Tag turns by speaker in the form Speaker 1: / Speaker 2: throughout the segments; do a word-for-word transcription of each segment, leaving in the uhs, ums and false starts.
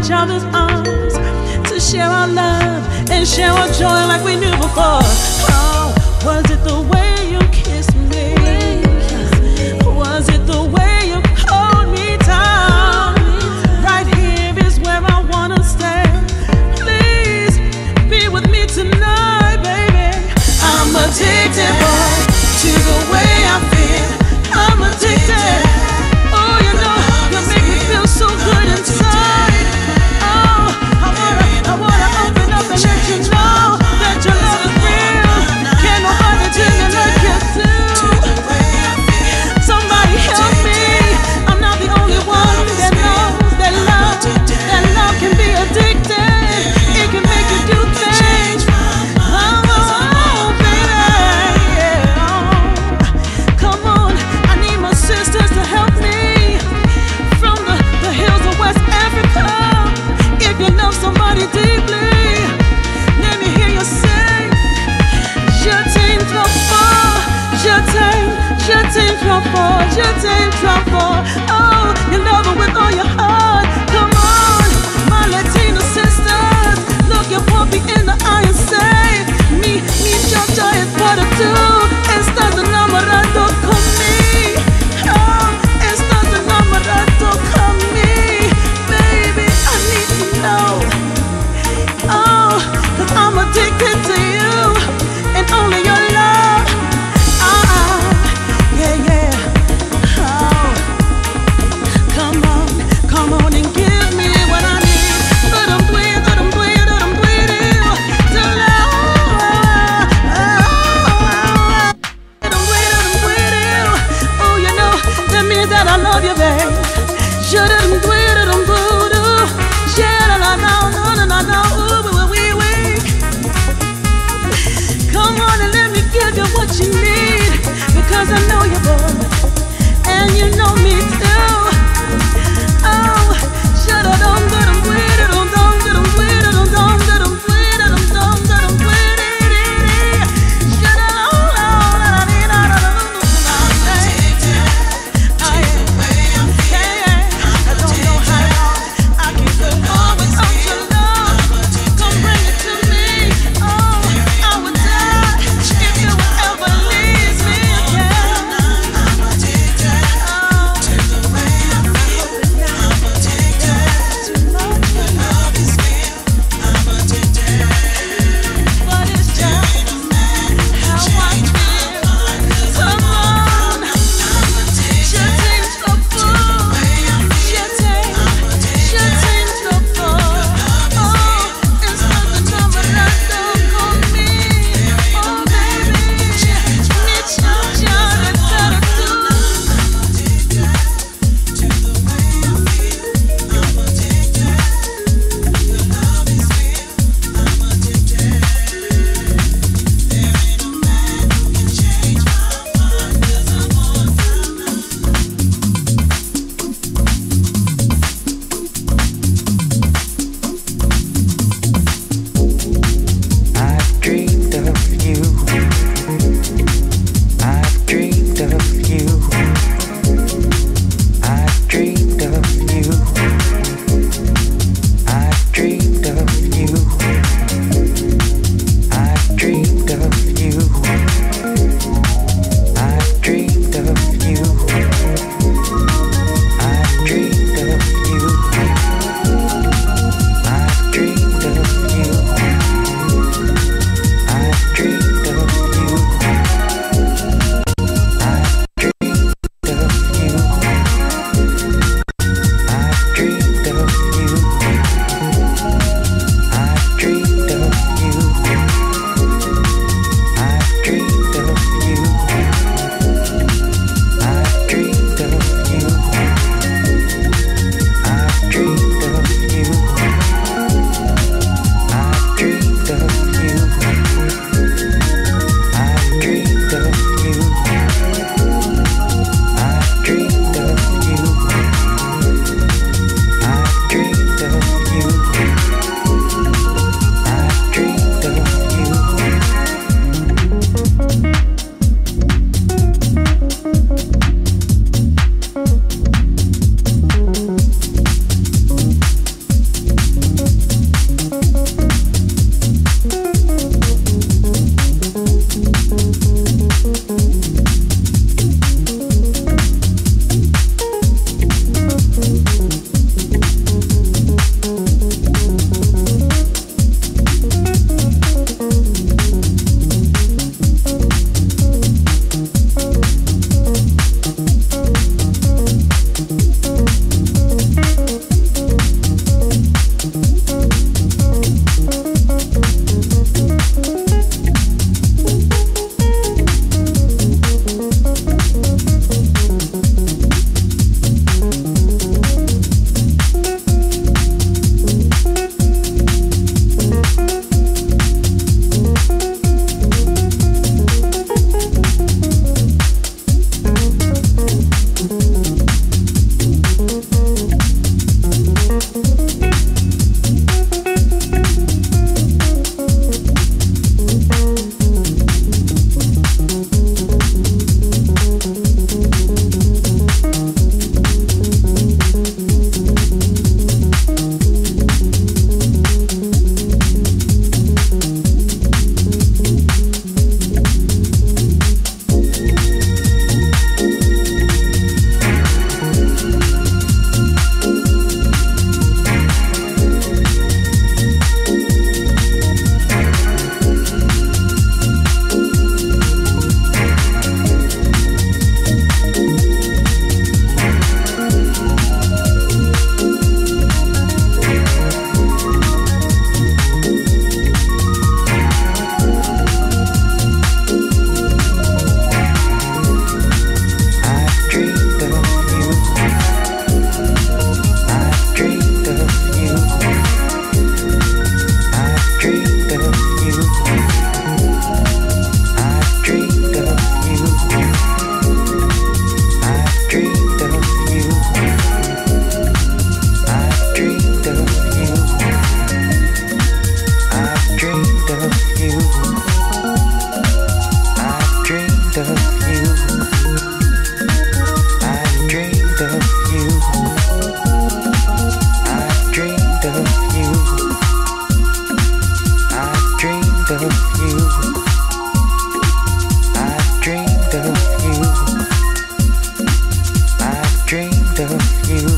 Speaker 1: each other's arms, to share our love and share our joy like we knew before. Oh, was it the way you kissed me? Was it the way you hold me tight? Right here is where I wanna stay. Please be with me tonight, baby. I'm addicted, boy, to the way I feel. I'm addicted. Oh, you know, you make me feel so good inside. Oh, I wanna, I wanna open up and let you know that your love is real. Can't nobody do me like you do. Somebody help me. I'm not the only one that knows that love, that love can be addicted. It can make you do things. Oh, oh, baby, yeah. Come on, I need my sisters to help me from the, the hills of West Africa. If you love somebody deeply, let me hear you say, je t'aime trop fort, je t'aime, je t'aime trop fort, je t'aime trop fort. Oh, you love her with all your heart. Come on, my Latina sisters, look your puppy in the eye and say, mi, mi chocha es para tú. Estás enamorado conmigo. Oh, estás enamorado conmigo. Baby, I need to know. Oh, cause I'm addicted to you and only your love. Ah, yeah, yeah. Oh, come on, come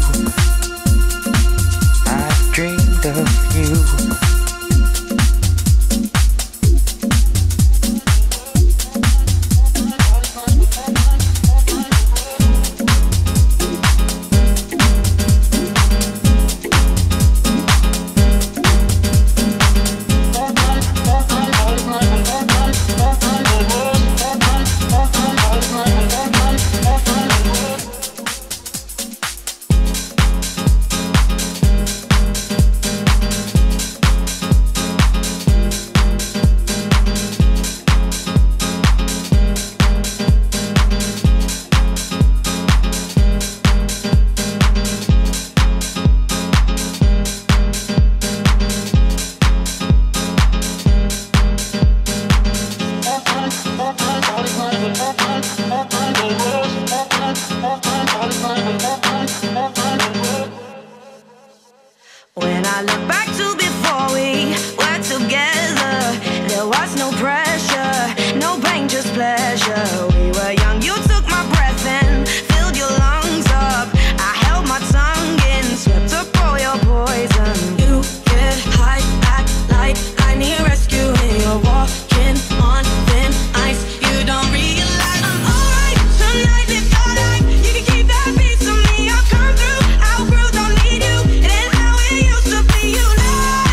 Speaker 2: I've dreamed of you.
Speaker 3: When I look back to before we were together, there was no pressure, no pain, just pleasure. We were young, you took my breath and filled your lungs up. I held my tongue in, swept up all your poison. You get high, act like I need rescue when you're walking on thin ice. You don't realize I'm alright tonight. If you're like, you can keep that piece of me. I'll come through, I'll prove, don't need you. It ain't how it used to be, you know.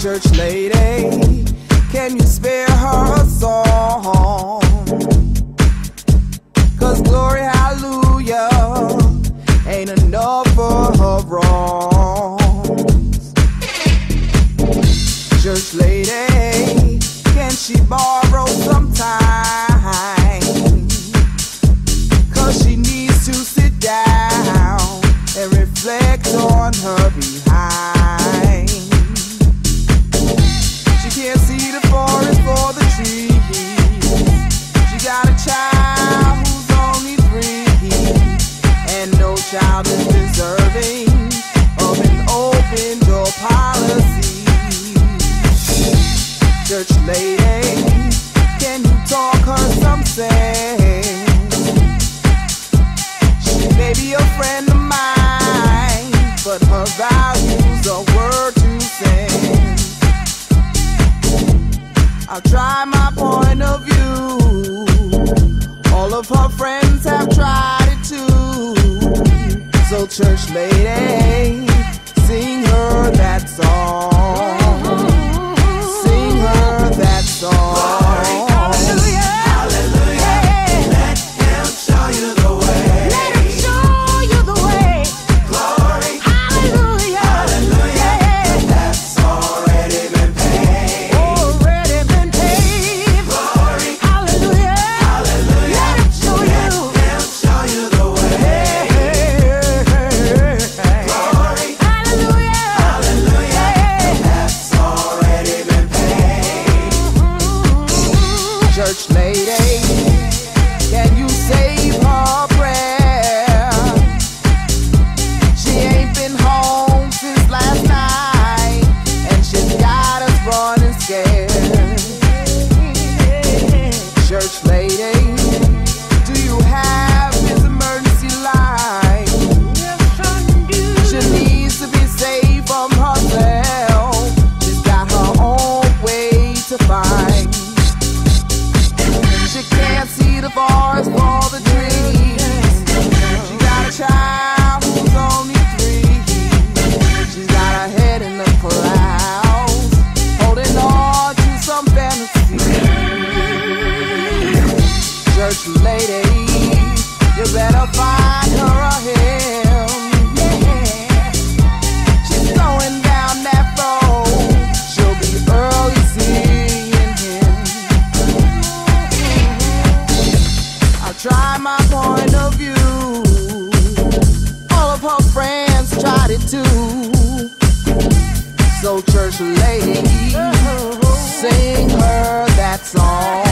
Speaker 4: Church lady, can you spare her a song? 'Cause glory, hallelujah, ain't enough for her wrongs. Church lady, can she borrow some time? 'Cause she needs to sit down and reflect on her behind. She can't see the forest for the trees. She got a child who's only three, and no child is deserving of an open door policy. Church lady, can you talk her some sense? She may be a friend of mine, but her values are worth two cents. I'll try my point of view. All of her friends have tried it too. So church lady, sing her that song. Sing her that song.
Speaker 1: Glory, hallelujah.
Speaker 4: Hallelujah.
Speaker 1: Yeah.
Speaker 4: Let him show you the way.
Speaker 1: Let him show you the way.
Speaker 4: Glory.
Speaker 1: Hallelujah.
Speaker 4: Hallelujah.
Speaker 1: Yeah.
Speaker 4: That's already been paid.
Speaker 1: Already been paid.
Speaker 4: Glory.
Speaker 1: Hallelujah.
Speaker 4: Hallelujah.
Speaker 1: Let him show you.
Speaker 4: Let him show you the way. Glory.
Speaker 1: Hallelujah.
Speaker 4: Hallelujah. That's already been paid. Church lady, can you save her prayer? She ain't been home since last night, and she's got us running scared. Church lady, do you have his emergency line? She needs to be saved from herself. She's got her own way to find. She can't see the forest for the trees. She got a child who's only three. She's got her head in the clouds, holding on to some fantasy. Church lady, you better find her a hymn. She's throwing down that road. She'll be early seeing him. I'll try my point of view. All of her friends tried it too. So church lady, sing her that song.